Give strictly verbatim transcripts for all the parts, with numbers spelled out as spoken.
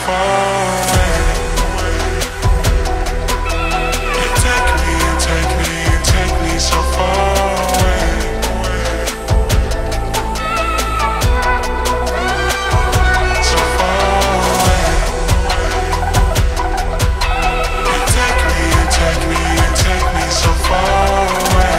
far away. You take me, you take me, you take me so far away. So far away. You take me, you take me, you take me so far away.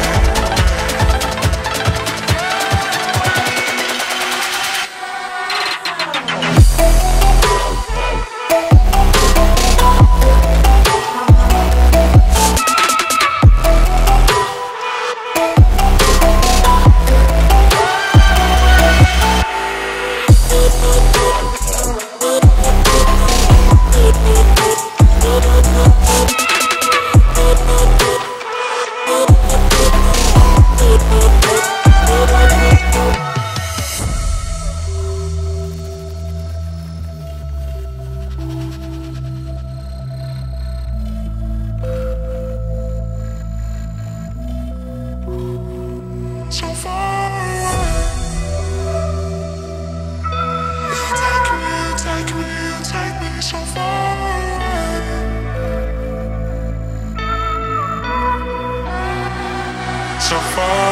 So far away. You take me, you take me, you take me so far away. So far